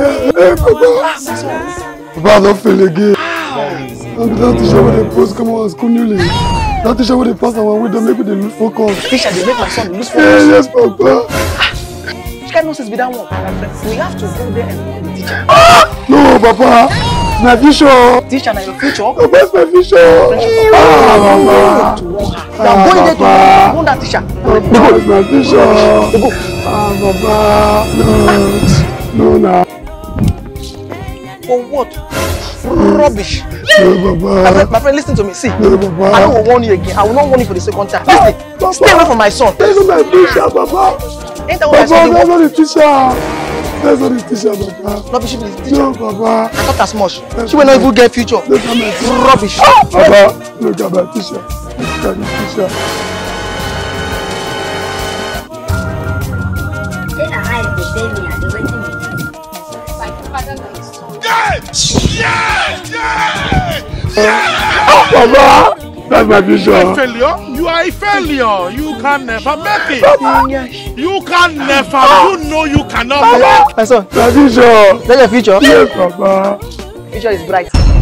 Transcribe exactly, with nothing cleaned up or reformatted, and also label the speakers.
Speaker 1: Hey, Papa. Papa, don't fail again. I'm that teacher when they post come on school newly. That teacher when they pass our way, they make they lose focus.
Speaker 2: Teacher, they make my son lose focus.
Speaker 1: Yeah, yes, Papa.
Speaker 2: Which kind of nonsense be that one? We have to go there and call the teacher.
Speaker 1: Ah! No, Papa. My future.
Speaker 2: Teacher, now your future.
Speaker 1: Papa, it's my future. Ah, Papa.
Speaker 2: You are going there to warn that teacher.
Speaker 1: Papa, it's my future. Ah, Papa. No, no, no.
Speaker 2: For what? Rubbish.
Speaker 1: No, Papa.
Speaker 2: My friend, my friend, listen to me. See,
Speaker 1: no, Papa.
Speaker 2: I will warn you again. I will not warn you for the second time. Listen, ah, stay away from my son.
Speaker 1: That's not my teacher, Papa.
Speaker 2: Ain't that what
Speaker 1: Papa,
Speaker 2: I said?
Speaker 1: that's not the teacher. That's not the teacher, Papa.
Speaker 2: Rubbish is the teacher.
Speaker 1: No, Papa.
Speaker 2: I thought as much. She will not even get future.
Speaker 1: Look at my teacher.
Speaker 2: Rubbish.
Speaker 1: Ah, Papa, look at my teacher. Look at the teacher.
Speaker 3: Yeah! Yeah! Yeah!
Speaker 1: Oh, Papa! That's my vision.
Speaker 3: You are a failure. You are a failure. You can never make it.
Speaker 2: Papa.
Speaker 3: You can never. You know you cannot
Speaker 2: Papa.
Speaker 3: make it.
Speaker 2: My son.
Speaker 1: My vision.
Speaker 2: That's your future?
Speaker 1: Yes, Papa.
Speaker 2: Future is bright.